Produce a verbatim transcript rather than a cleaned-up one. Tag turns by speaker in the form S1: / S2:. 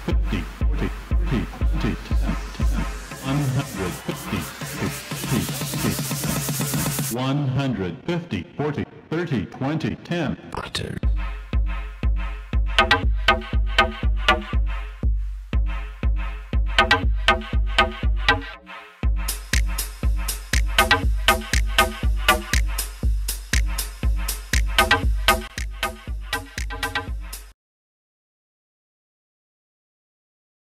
S1: fifty, forty, thirty, twenty, ten, one hundred fifty, one hundred fifty, forty, thirty, twenty, ten.
S2: Buttery